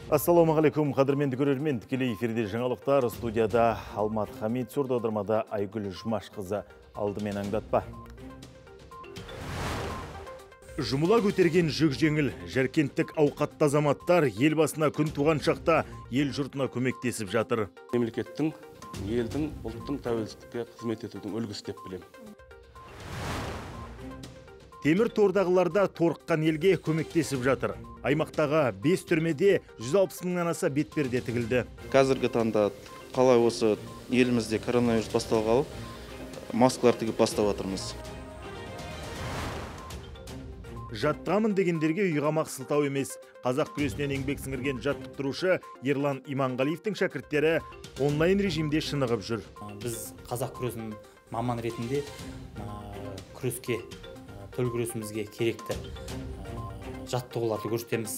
Ассалаумағалейкум, қадірменді көрермен, тікелей эфирде жаңалықтар, студияда Алмат Хамид, сурдодырмада Айгүл Жұмашқызы. Алдымен аңдатпа. Жұмыла көтерген жүк жеңіл, жәркенттік ауқатты азаматтар ел басына күн туған шақта ел жұртына көмектесіп жатыр. Мемлекеттің, елдің, ұлттың тәуелсіздікке қызмет етудің үлгісі деп білем. Темір тордағыларда торыққан елге көмектесіп жатыр. Аймақтағы 5 түрмеде 160 мыңнан аса бетперде тігілді. Қазіргі таңда қалай осы елімізде коронавирус басталғалы маскалар тігіп бастап жатырмыз. Жаттығамын дегендерге үйғамақ сылтау емес. Қазақ күресінен еңбек сіңірген жаттықтырушы Ерлан Иманғалиевтің шәкірттері онлайн режимде шынығып жүр. Біз қазақ күресін маман ретінде күреске, төл күресімізге керекті жаттығуларды көрсетеміз.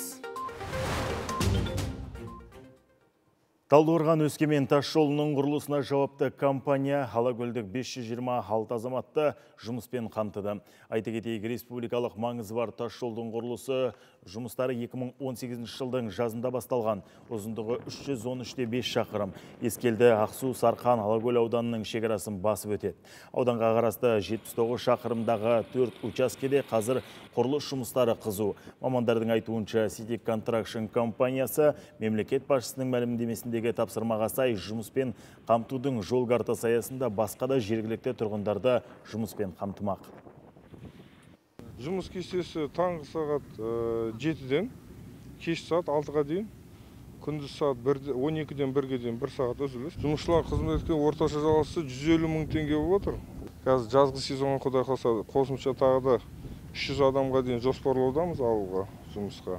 Талдықорған Өскемен тас жолының құрылысына жауапты компания Алакөлдік 526 азаматты жұмыспен қамтыды. Айта кетейік, республикалық маңызы бар тас жолдың құрылысы жұмыстары 2018 жылдың жазында басталған. Ұзындығы 313,5 шақырым. Ескелді Ақсу, Сарқан, Алакөл ауданының шекарасын басып өтеді. Ауданға қарасты 79 шақырымдағы 4 учаскеде қазір құрылыс жұмыстары қызу. Мамандардың айтуынша Ситек Контракшн компаниясы мемлекет басшысының мәлімдемесіндегі тапсырмаға сай жұмыспен қамтудың жол картасы аясында басқа да жергілікті тұрғындарды жұмыспен қамтымақ. Жұмыс кестесі таңғы сағат 7-ден кеш сағат 6-ға дейін, күндіз сағат 12-ден 1-ге дейін 1 сағат үзіліс. Жұмысшылар қызметке орташа жалақысы 150 мың теңге болып отыр. Қазір жазғы сезонға құдай қаласа қосымша тағы да 300 адамға дейін жоспарлаудамыз алуға жұмысқа.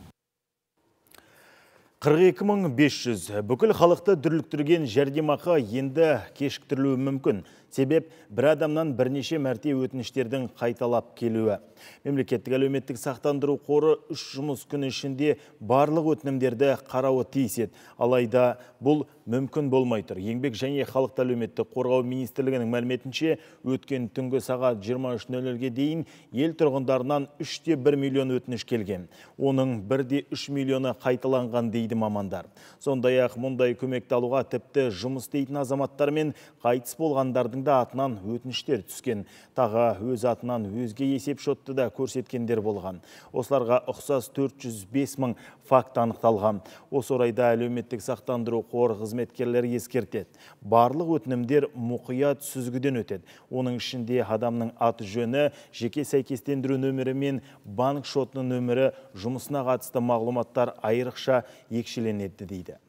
42.500 бүкіл халықты дүрліктірген жәрдемақы енді кешіктірілуі мүмкін. Себеп бір адамнан бірнеше мәрте өтініштердің қайталап келуі. Мемлекеттік әлеуметтік сақтандыру қоры 3 жұмыс күні ішінде барлық өтінімдерді қарауы тиіс еді. Алайда бұл мүмкін болмай тұр. Еңбек және халықты әлеуметтік қорғау министрлігінің мәліметінше өткен түнгі сағат 23:00-ге дейін ел тұрғындарынан 3,1 миллион өтініш келген. Оның 1,3 миллионы қайталанған дейді мамандар. Сондай-ақ мұндай көмекті алуға тіпті жұмыс істейтін азаматтар мен қайтыс болғандардың да атынан өтініштер түскен. Тағы өз атынан өзге есеп шотты да көрсеткендер болған. Осыларға ұқсас 405 мың факт анықталған. Осы орайда әлеуметтік сақтандыру қор қызметкерлері ескертеді. Барлық өтінімдер мұқият сүзгіден өтеді. Оның ішінде адамның аты жөні, жеке сәйкестендіру нөмірі мен банк шотының нөмірі, жұмысына қатысты мағлұматтар айрықша екшеленеді дейді.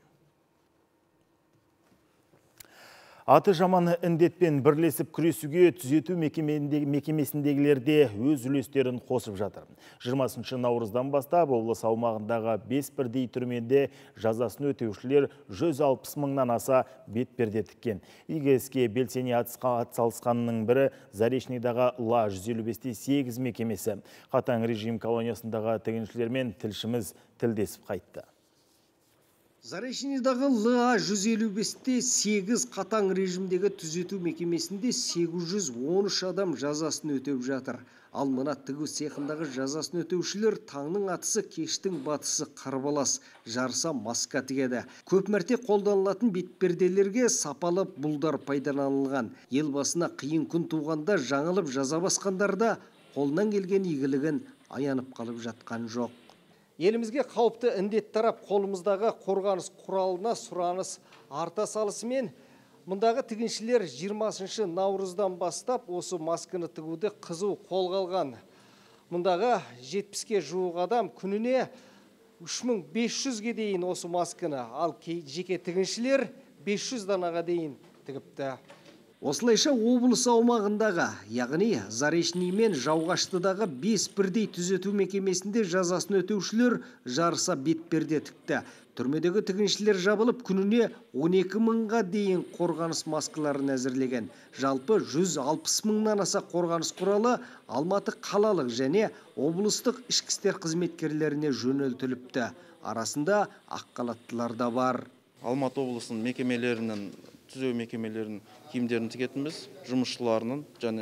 Аты жаман індетпен бірлесіп күресуге түзету мекемесіндегілер де өз үлестерін қосып жатыр. 20 наурыздан бастап облыс аумағындағы 5 бірдей түрмеде жазасын өтеушілер 160 мыңнан аса бетперде тіккен. Игі іске белсене атсалысқанның бірі Заречныйдағы ла 155-те 8 мекемесі. Қатаң режим колониясындағы тігіншілермен тілшіміз тілдесіп қайтты. Заречныйдағы ла 155-те 8 қатаң режимдегі түзету мекемесінде 813 адам жазасын өтеп жатыр. Ал мына тігу цехындағы жазасын өтеушілер таңның атысы кештің батысы қарбалас, жарыса маска тігеді. Көп мәрте қолданылатын бетперделерге сапалы бұлдар пайдаланылған. Ел басына қиын күн туғанда жаңылып жаза басқандарда қолынан келген игілігін аянып қалып жатқан жоқ. Елімізге қауіпті індет тарап қолымыздағы қорғаныс құралына сұраныс арта салысымен мұндағы тігіншілер 20 наурыздан бастап осы масканы тігуді қызу қолға алған. Мұндағы 70-ке жуық адам күніне 3500-ге дейін осы масканы, ал жеке тігіншілер 500 данаға дейін тігіпті. Осылайша облыс аумағындағы, яғни Заречный мен Жауғаштыдағы 5 бірдей түзету мекемесінде жазасын өтеушілер жарыса бетперде тікті. Түрмедегі тігіншілер жабылып күніне 12 мыңға дейін қорғаныс маскаларын әзірлеген. Жалпы 160 мыңнан аса қорғаныс құралы Алматы қалалық және облыстық ішкі істер қызметкерлеріне жөнелтіліпті. Арасында аққалаттылар да бар. Алматы облысының мекемелерінің түзеу мекемелерінің киімдерін тігетінбіз, жұмысшыларының және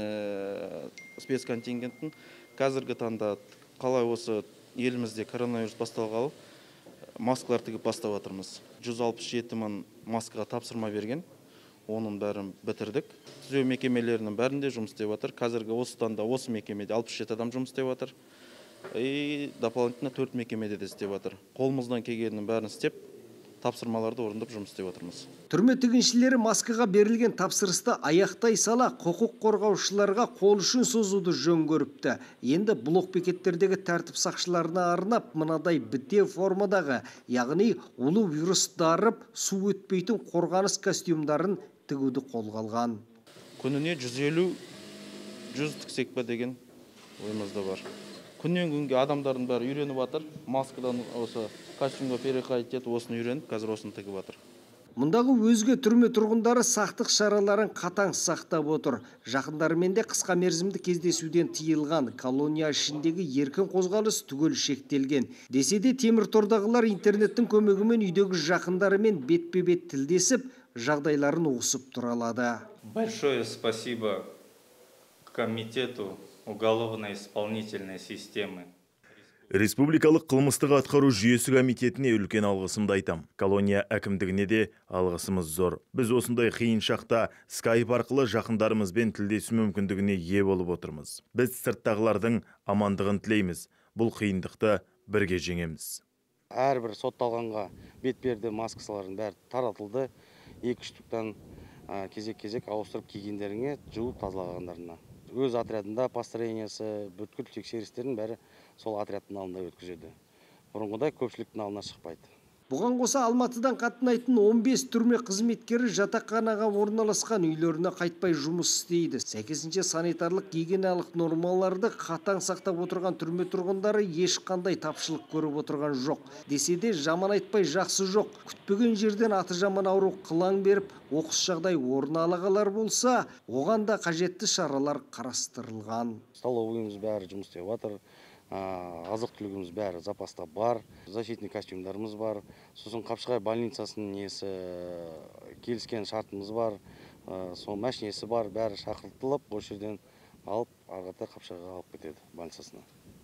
спецконтингенттің қазіргі таңда қалай осы елімізде коронавирус басталғалы маскалар тігіп бастап жатырмыз. 167 мың маскаға тапсырма берген. Оның бәрін бітірдік. Түзеу мекемелерінің бәрінде жұмыс істеп жатыр. Қазіргі осыдан да осы мекемеде 67 адам жұмыс істеп жатыр. Дополнительно 4 мекемеде де істеп жатыр. Қолымыздан келгеннің бәрін істеп, тапсырмаларды орындап жұмыс істеп жатырмыз. Түрме тігіншілері маскаға берілген тапсырысты аяқтай сала құқық қорғаушыларға қол ұшын созуды жөн көріпті. Енді блок бекеттердегі тәртіп сақшыларына арнап мынадай бітеу формадағы, яғни улы вирус дарып, су өтпейтін қорғаныс костюмдарын тігуді қолға алған. Күніне 150-100 тіксек па деген ойымызда бар. Күннен күнге адамдардың бәрі үйреніп жатыр. Маскадан осы костюмға переходить етіп, осыны үйреніп, қазір осыны тігіп жатыр. Мұндағы өзге түрме тұрғындары сақтық шараларын қатаң сақтап отыр. Жақындарымен де қысқа мерзімді кездесуден тыйылған, колония ішіндегі еркін қозғалыс түгел шектелген. Десе де темір тордағылар интернеттің көмегімен үйдегі жақындарымен бетпе-бет тілдесіп, жағдайларын ұғысып тұра алады. Большое спасибо комитету уголовно-исполнительной системы. Республикалық қылмыстық атқару жүйесі комитетіне үлкен алғысымды айтам. Колония әкімдігіне де алғысымыз зор. Біз осындай қиын шақта скайп арқылы жақындарымызбен тілдесу мүмкіндігіне ие болып отырмыз. Біз сырттағылардың амандығын тілейміз. Бұл қиындықты бірге жеңеміз. Әрбір сотталғанға бетперде маскаларын бәрі таратылды. 2 штуктан кезек-кезек ауыстырып кигендеріне жуып тазалағандарына. Өз отрядында построениясы, бүткіл тексерістерін бәрі сол отрядтың алдында өткізеді. Бұрынғыдай көпшіліктің алдына шықпайды. Бұған қоса Алматыдан қатынайтын 15 түрме қызметкері жатақханаға орналасқан үйлеріне қайтпай жұмыс істейді. Сәйкесінше санитарлық гигиеналық нормаларды қатаң сақтап отырған түрме тұрғындары ешқандай тапшылық көріп отырған жоқ. Десе де жаман айтпай жақсы жоқ. Күтпеген жерден аты жаман ауру қылаң беріп, оқыс жағдай орын алғалар болса, оған да қажетті шаралар қарастырылған. Столовыйымыз бәрі жұмыс істеп жатыр. Азық түлігіміз бәрі запаста бар, защитный костюмдарымыз бар, сосын Қапшағай больницасының несі келіскен шартымыз бар, сол машинесі бар, бәрі шақыртылып, осы жерден алып, арғата Қапшағайға алып кетеді больницасына,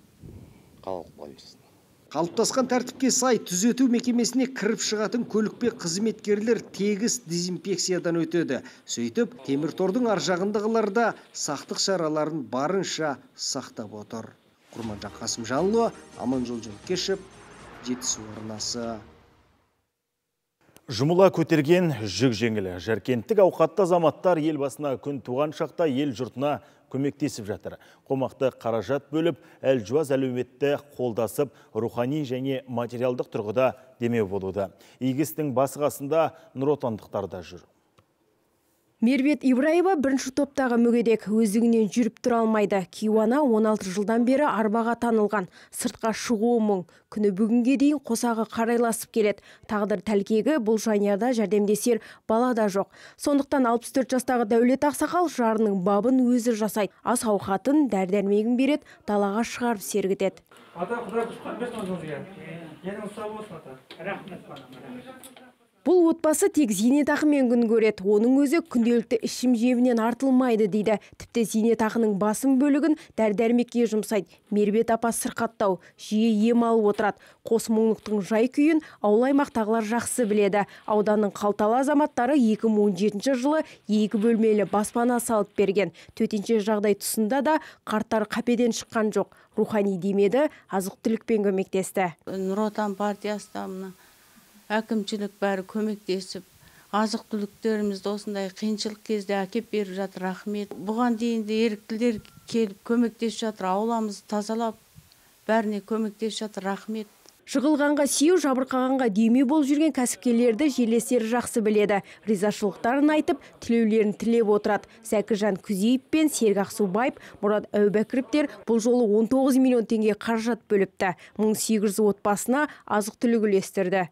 қалалық больницасына. Қалыптасқан тәртіпке сай түзету мекемесіне кіріп шығатын көлікпе қызметкерлер тегіс дезинфекциядан өтеді. Сөйтіп, темір тордың аржағындағыларда сақтық шараларын барынша сақтап отыр. Құрманжан Қасымжанұлы, Аманжол Жөнкешев, Жетісу арнасы. Жұмыла көтерген жүк жеңілі. Жаркенттік ауқатты азаматтар елбасына күн туған шақта ел жұртына көмектесіп жатыр. Қомақты қаражат бөліп, әлжуаз әлеуметті қолдасып, рухани және материалдық тұрғыда демеу болуда. Игістің басы қасында нұротандықтар да жүр. Мербет Ибраева бірінші топтағы мүгедек, өзігінен жүріп тұра алмайды. Кейуана 16 жылдан бері арбаға танылған. Сыртқа шығуы мұң. Күні бүгінге дейін қосағы қарайласып келеді. Тағдыр тәлкегі бұл жанұяда жәрдемдесер бала да жоқ. Сондықтан 64 жастағы Дәулет Ақсақал жарының бабын өзі жасайды. Ас ауқатын, дәрі-дәрмегін береді, далаға шығарып сергітеді. Бұл отбасы тек зейнетақымен күн көреді. Оның өзі күнделікті ішім жебінен артылмайды дейді. Тіпті зейнетақының басым бөлігін дәрі-дәрмекке жұмсайды. Мербет апа сырқаттау, жиі ем алып отырады. Қос мұңлықтың жай күйін ауыл аймақтағылар жақсы біледі. Ауданның қалталы азаматтары 2017 жылы 2 бөлмелі баспана салып берген. Төтенше жағдай тұсында да қарттар қапеден шыққан жоқ. Рухани демеді, азық-түлікпен көмектесті. Нұр Отан партиясына әкімшілік бәрі көмектесіп, азық түліктерімізді осындай қиыншылық кезде әкеп беріп жатыр, рахмет. Бұған дейін де еріктілер келіп көмектесіп жатыр, ауламызды тазалап, бәріне көмектесіп жатыр, рахмет. Жығылғанға сүйеу, жабырқағанға демеу болып жүрген кәсіпкерлерді жерлестері жақсы біледі. Ризашылықтарын айтып, тілеулерін тілеп отырады. Сәкіжан Күзейіп пен Серік Ақсубаев, Мұрат Әубәкіровтер бұл жолы 19 миллион теңге қаражат бөліпті. 1800 отбасына азық түлік үлестірді.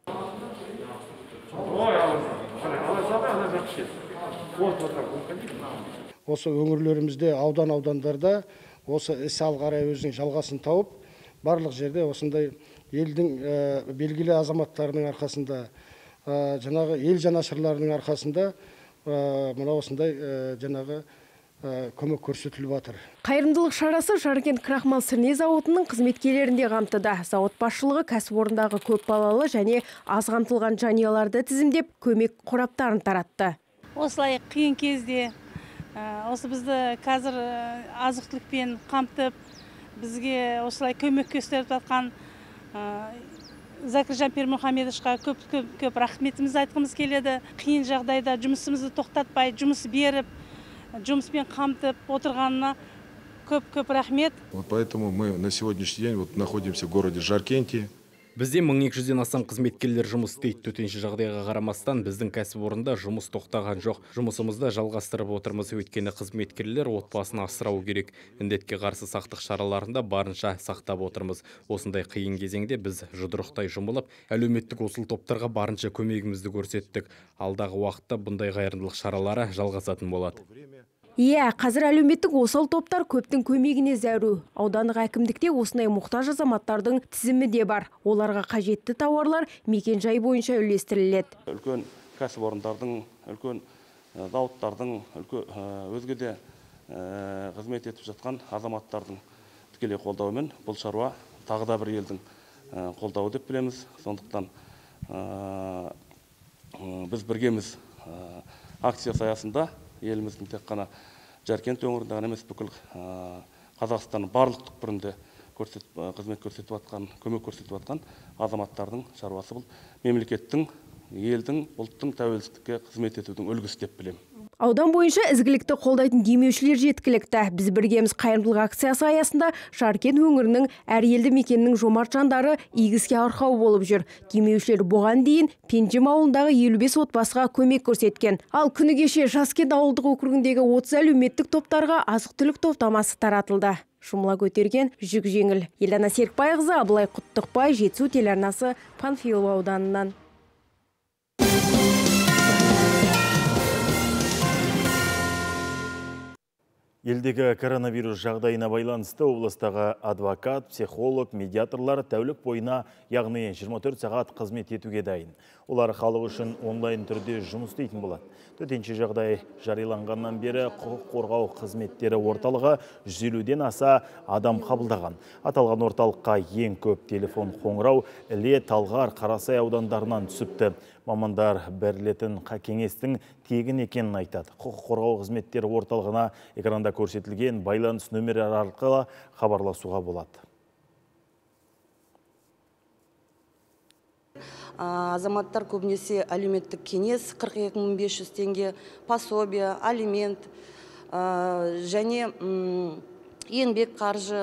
Осы өңірлерімізде, аудандарда осы іс алға қарай өзінің жалғасын тауып, барлық жерде осындай елдің белгілі азаматтарының арқасында, жаңағы ел жанашырларының арқасында, мына осындай жаңағы көмек көрсетіліп жатыр. Қайырымдылық шарасы Жаркент крахмал сірне зауытының қызметкерлерінде қамтыды. Зауыт басшылығы кәсіпорындағы көп балалы және аз қамтылған жанұяларды тізімдеп көмек қораптарын таратты. Осылай қиын кезде осы бізді қазір азық-түлікпен қамтып, бізге осылай көмек көрсетіп жатқан Закиржан Пирмухамедовичқа көп рахметімізді айтқымыз келеді. Қиын жағдайда жұмысымызды тоқтатпай, жұмыс беріп, жұмыспен қамтып отырғанына көп рахмет. Вот поэтому мы на сегодняшний день находимся в городе Жаркенте. Бізде 1200-ден асан қызметкерлер жұмыс істейді. Төтенше жағдайға қарамастан біздің кәсіпорында жұмыс тоқтаған жоқ. Жұмысымызды жалғастырып отырмыз, өйткені қызметкерлер отбасын асырау керек. Індетке қарсы сақтық шараларында барынша сақтап отырмыз. Осындай қиын кезеңде біз жұдырықтай жұмылып, әлеуметтік осал топтарға барынша көмегімізді көрсеттік. Алдағы уақытта бұндай қайырымдылық шаралары жалғасатын болады. Қазір әлеуметтік осал топтар көптің көмегіне зәру. Аудандық әкімдікте осындай мұқтаж азаматтардың тізімі де бар. Оларға қажетті тауарлар мекен-жай бойынша үлестіріледі. Үлкен кәсіпорындардың, үлкен зауыттардың, өзге де қызмет етіп жатқан азаматтардың тікелей қолдауымен бұл шаруа тағы да бір елдің қолдауы деп білеміз. Сондықтан біз біргеміз акциясы аясында еліміздің тек қана Жаркент өңірінде ғана емес, бүкіл Қазақстанның барлық түкпірінде қызмет көрсетіп жатқан, көмек көрсетіп жатқан азаматтардың шаруасы бұл мемлекеттің, елдің, ұлттың тәуелсіздікке қызмет етудің үлгісі деп білемін. Аудан бойынша ізгілікті қолдайтын демеушілер жеткілікті. Біз біргеміз қайырымдылық акциясы аясында Жаркент өңірінің әр елді мекеннің жомарт жандары игіске арқау болып жүр. Демеушілер бұған дейін Пенжім ауылындағы 55 отбасыға көмек көрсеткен. Ал күні кеше Жаскент ауылдық округіндегі 30 әлеуметтік топтарға азық-түлік топтамасы таратылды. Жұмыла көтерген жүк жеңіл. Елена Серікбайқызы, Абылай Құттықбай, Жетісу телеарнасы, Панфилов ауданынан. Елдегі коронавирус жағдайына байланысты облыстағы адвокат, психолог, медиаторлар тәулік бойына, яғни 24 сағат қызмет етуге дайын. Олар халық үшін онлайн түрде жұмыс істейтін болады. Төтенше жағдай жарияланғаннан бері құқық қорғау қызметтері орталығы 150-ден аса адам қабылдаған. Аталған орталыққа ең көп телефон қоңырау Іле, Талғар, Қарасай аудандарынан түсіпті. Мамандар берілетін кеңестің тегін екенін айтады. Құқық қорғау қызметтері орталығына экранда көрсетілген байланыс нөмірі арқылы хабарласуға болады. Азаматтар көбінесе әлеуметтік кеңес 42.500 теңге, пособие, алимент және еңбек қаржы,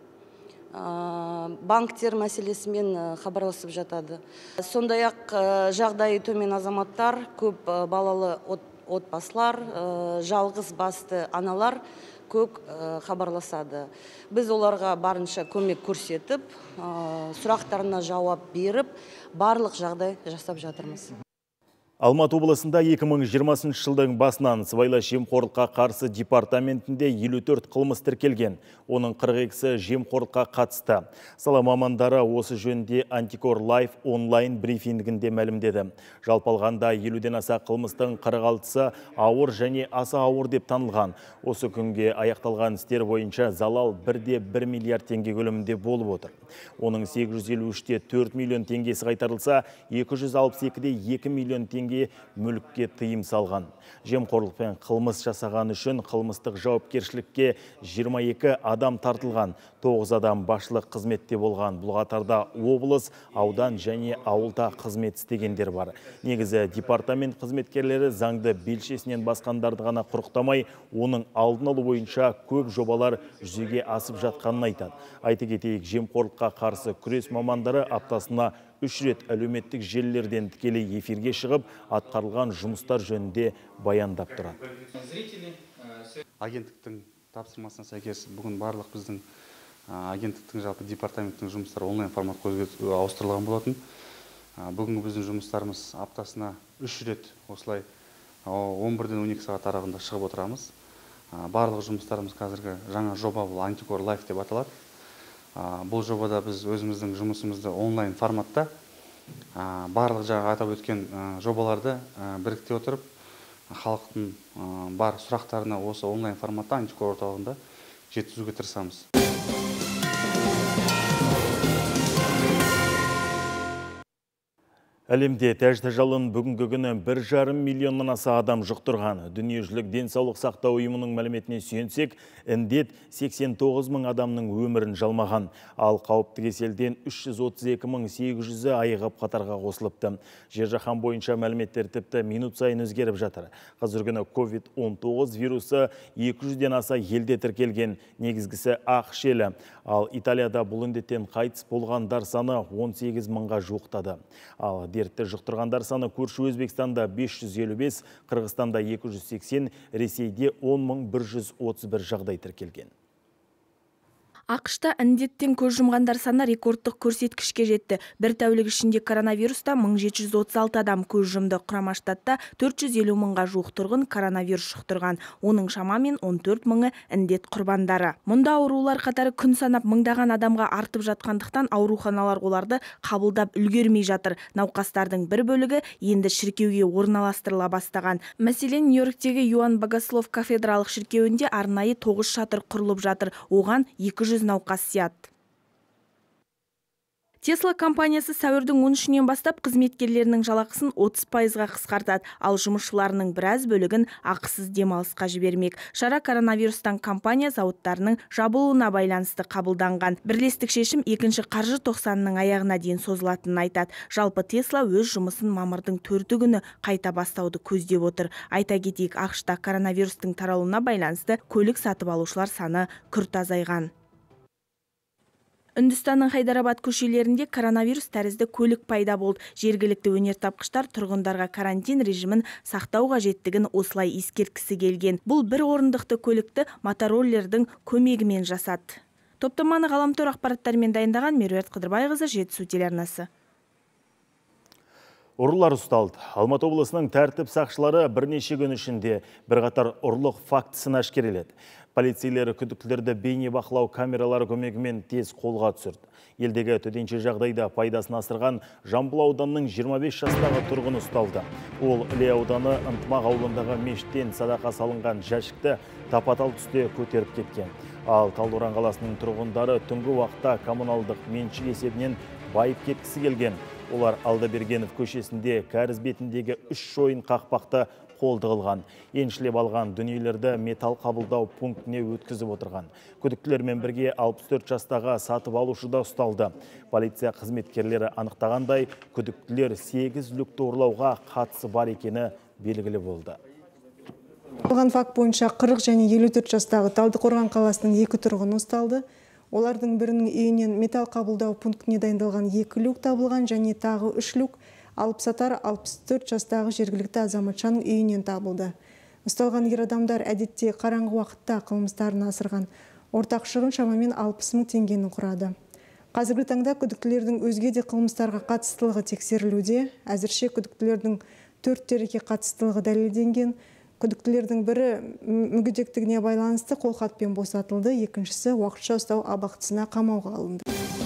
банктер мәселесімен хабарласып жатады. Сондай-ақ жағдайы төмен азаматтар, көп балалы отбасылар, жалғыз басты аналар көп хабарласады. Біз оларға барынша көмек көрсетіп, сұрақтарына жауап беріп, барлық жағдай жасап жатырмыз. Алматы облысында 2020 жылдың басынан сыбайлас жемқорлыққа қарсы департаментінде 54 қылмыс тіркелген. Оның 42-сі жемқорлыққа қатысты. Сала мамандары осы жөнінде Антикор Лайф онлайн брифингінде мәлімдеді. Жалпы алғанда 50-ден аса қылмыстың 46-сы ауыр және аса ауыр деп танылған. Осы күнге аяқталған істер бойынша залал 1,1 миллиард теңге көлемінде болып отыр. Оның 853-те 4 миллион теңгесі қайтарылса, 262-де 2 миллион теңге мүлікке тыйым салған. Жемқорлықпен қылмыс жасаған үшін қылмыстық жауапкершілікке 22 адам тартылған, 9 адам басшылық қызметте болған. Бұл қатарда облыс, аудан және ауылда қызмет істегендер бар. Негізі департамент қызметкерлері заңды белшесінен басқандарды ғана құрықтамай, оның алдын алу бойынша көп жобалар жүзеге асып жатқанын айтады. Айта кетейік, жемқорлыққа қарсы күрес мамандары аптасына 3 рет әлеуметтік желілерден тікелей эфирге шығып, атқарылған жұмыстар жөнінде баяндап тұрады. Агенттіктің тапсырмасына сәйкес бүгін барлық біздің агенттіктің жалпы департаменттің жұмыстары онлайн форматқа ауыстырылған болатын. Бүгінгі біздің жұмыстарымыз аптасына 3 рет осылай 11-ден 12 сағат аралығында шығып отырамыз. Барлық жұмыстарымыз қазіргі жаңа жоба бұл Антикор Лайф деп аталады. Бұл жобада біз өзіміздің жұмысымызды онлайн форматта барлық жаңа атап өткен жобаларды бірікте отырып, халықтың бар сұрақтарына осы онлайн форматта антикор орталығында жеткізуге тырысамыз. Әлемде тәжді-жалын бүгінгі күні 1,5 миллионнан аса адам жұқтырған. Дүниежүзілік денсаулық сақтау ұйымының мәліметіне сүйенсек, індет 89 мың адамның өмірін жалмаған. Ал қауіпті кеселден 332.800-і айығып қатарға қосылыпты. Жер жаһан бойынша мәліметтер тіпті минут сайын өзгеріп жатыр. Қазіргі күні COVID-19 вирусы 200-ден аса елде тіркелген, негізгісі ақш елі. Ал Италияда бұл індеттен қайтыс болғандар саны 18 мыңға жуықтады. Ал дертті жұқтырғандар саны көрші Өзбекстанда 555, Қырғызстанда 280, Ресейде 10.131 жағдай тіркелген. ақш-та індеттен көз жұмғандар саны рекордтық көрсеткішке жетті. Бір тәулік ішінде коронавируста 1736 адам көз жұмды. Құрама штатта 450 мыңға жуық тұрғын коронавирус жұқтырған. Оның шамамен 14 мыңы індет құрбандары. Мұнда аурулар қатары күн санап мыңдаған адамға артып жатқандықтан ауруханалар оларды қабылдап үлгермей жатыр. Науқастардың бір бөлігі енді шіркеуге орналастырыла бастаған. Мәселен, Нью-Йорктегі Юан Богослов кафедралық шіркеуінде арнайы 9 шатыр құрылып жатыр. Оған 200 науқас сияды. Tesla компаниясы сәуірдің 13-нен бастап қызметкерлерінің жалақысын 30%-ға қысқартады, ал жұмысшыларының біраз бөлігін ақысыз демалысқа жібермек. Шара коронавирустан компания зауыттарының жабылуына байланысты қабылданған. Бірлестік шешім екінші қаржы тоқсанының аяғына дейін созылатынын айтады. Жалпы Tesla өз жұмысын мамырдың 4 күні қайта бастауды көздеп отыр. Айта кетейік, ақш-та коронавирустың таралуына байланысты көлік сатып алушылар саны күрт азайған. Үндістанның Хайдарабад көшелерінде коронавирус тәрізді көлік пайда болды. Жергілікті өнертапқыштар тұрғындарға карантин режимін сақтау қажеттігін осылай ескерткісі келген. Бұл бір орындықты көлікті мотороллердің көмегімен жасады. Топтаманы ғаламтор ақпараттарымен дайындаған Меруерт Қыдырбайқызы, Жетісу телеарнасы. Ұрылар ұсталды. Алматы облысының тәртіп сақшылары бірнеше күн ішінде бірқатар ұрлық фактісін ашкереледі. Полицейлері күдіктілерді бейне бақылау камералары көмегімен тез қолға түсірді. Елдегі төтенше жағдайда пайдасын асырған Жамбыл ауданының 25 жастағы тұрғыны ұсталды. Ол Іле ауданы Ынтымақ ауылындағы мешіттен садақа салынған жәшікті тапатал түсте көтеріп кеткен. Ал Талдықорған қаласының тұрғындары түнгі уақытта коммуналдық меншік есебінен байып кеткісі келген. Олар Алдабергенов көшесінде кәріз бетіндегі 3 шойын қақпақты қолды қылған. Еншілеп алған дүниелерді металл қабылдау пунктіне өткізіп отырған. Күдіктілермен бірге 64 жастағы сатып алушы да ұсталды. Полиция қызметкерлері анықтағандай, күдіктілер 8 люкті ұрлауға қатысы бар екені белгілі болды. Болған факт бойынша 40 және 54 жастағы Талдықорған қаласының 2 тұрғыны ұсталды. Олардың бірінің үйінен металл қабылдау пунктіне дайындалған 2 люк табылған және тағы 3 люк алыпсатар 64 жастағы жергілікті азаматшаның үйінен табылды. Ұсталған ер адамдар әдетте қараңғы уақытта қылмыстарын асырған. Ортақ шығын шамамен 60 мың теңгені құрады. Қазіргі таңда күдіктілердің өзге де қылмыстарға қатыстылығы тексерілуде. Әзірше күдіктілердің 4 дерекке қатыстылығы дәлелденген. Күдіктілердің бірі мүгедектігіне байланысты қолхатпен босатылды, екіншісі уақытша ұстау абақтысына қамауға алынды.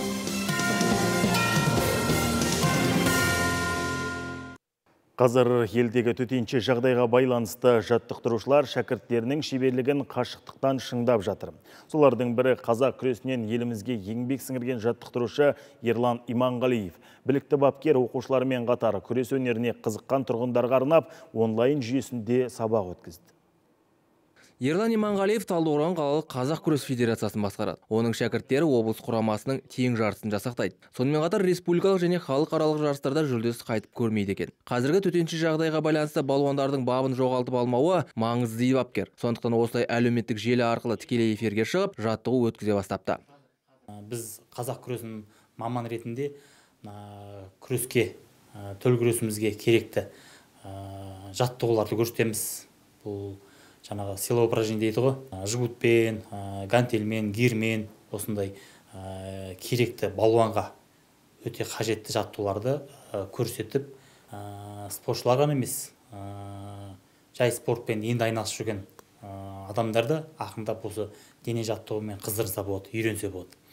Қазір елдегі төтенше жағдайға байланысты жаттықтырушылар шәкірттерінің шеберлігін қашықтықтан шыңдап жатыр. Солардың бірі қазақ күресінен елімізге еңбек сіңірген жаттықтырушы Ерлан Иманғалиев. Білікті бапкер оқушылармен қатар күрес өнеріне қызыққан тұрғындарға арнап онлайн жүйесінде сабақ өткізді. Ерлан Иманғалиев Талдықорған қалалық Қазақ күрес федерациясын басқарады. Оның шәкірттері облыс құрамасының тең жартысын жасақтайды. Сонымен қатар республикалық және халықаралық жарыстарда жүлдесі қайтып көрмейді екен. Қазіргі төтенше жағдайға байланысты балуандардың бабын жоғалтып алмауы маңызды дейді бапкер. Сондықтан осылай әлеуметтік желі арқылы тікелей эфирге шығып, жаттығу өткізе бастапты. Біз қазақ күресінің маман ретінде күреске, төл күресімізге керекті жаттығуларды көрсетеміз. Бұл жаңағы силовой упражнение дейді ғой, жгутпен, гантельмен, гирмен осындай керекті балуанға өте қажетті жаттығуларды көрсетіп, спортшылар ғана емес, жай спортпен енді айналысып жүрген адамдарды ақырындап осы дене жаттығумен қыздырса болады, үйренсе болады.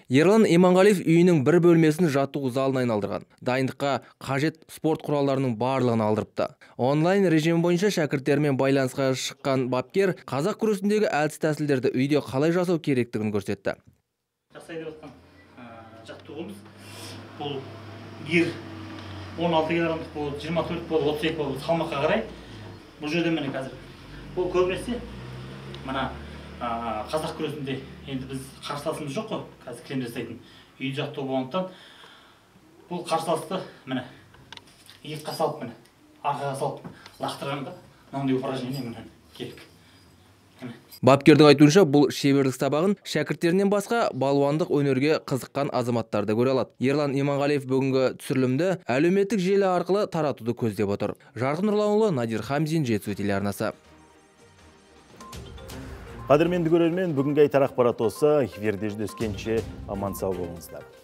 Ерлан Иманғалиев үйінің бір бөлмесін жаттығу залына айналдырған. Дайындыққа қажет спорт құралдарының барлығын алдырыпты. Онлайн режим бойынша шәкірттермен байланысқа шыққан бапкер қазақ күресіндегі әдіс тәсілдерді үйде қалай жасау керектігін көрсетті. Жасайды отқан жаттығуымыз бұл гир 16 килограммдық болады, 24 болады, 32 болады, салмаққа қарай. Бұл жерде міне қазір. Бұл көбінесе мына қазақ күресінде енді біз қарсыласымыз жоқ қой, қазір кілем жасайтын. Үй жаттығу болғандықтан бұл қарсыласты міне иыққа салып міне арқаға салып лақтырғанда мынандай упражнение міне керек. Бапкердің айтуынша бұл шеберлік сабағын шәкірттерінен басқа балуандық өнерге қызыққан азаматтарды көре алады. Ерлан Иманғалиев бүгінгі түсірілімді әлеуметтік желі арқылы таратуды көздеп отыр. Жарқын Нұрланұлы, Надир Хамзин, Жетісу телеарнасы. Қадірменді көрермен, бүгінгі айтар ақпарат осы. Эфирде жүздескенше аман сау болыңыздар.